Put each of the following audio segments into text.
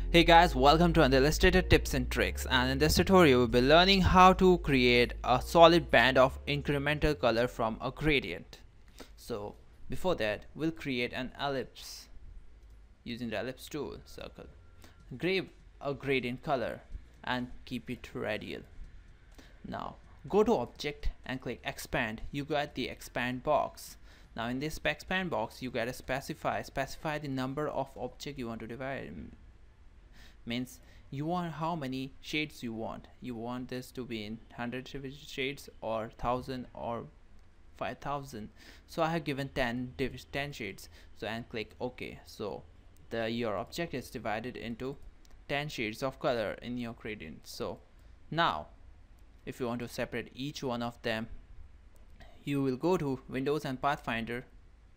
Hey guys, welcome to the Illustrator tips and tricks, and in this tutorial we'll be learning how to create a solid band of incremental color from a gradient. So before that we'll create an ellipse using the ellipse tool. Circle, grab a gradient color and keep it radial. Now go to object and click expand. You got the expand box. Now in this expand box you gotta specify the number of object you want to divide. Means you want how many shades you want this to be in 100 shades or 1000 or 5000. So I have given 10 shades, so and click OK. So your object is divided into 10 shades of color in your gradient. So now if you want to separate each one of them, you will go to Windows and Pathfinder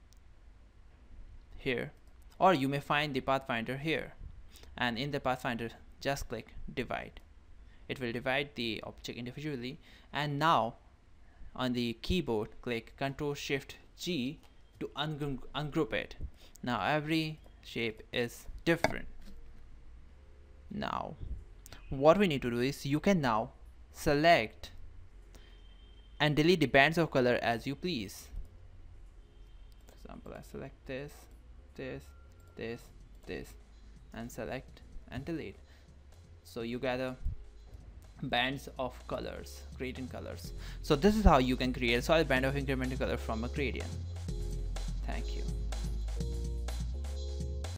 here, or you may find the Pathfinder here, and in the Pathfinder just click divide. It will divide the object individually, and now on the keyboard click Ctrl Shift G to ungroup it. Now every shape is different. Now what we need to do is you can now select and delete the bands of color as you please. For example, I select this and select and delete. So you gather bands of colors, gradient colors. So this is how you can create a solid band of incremental color from a gradient. Thank you.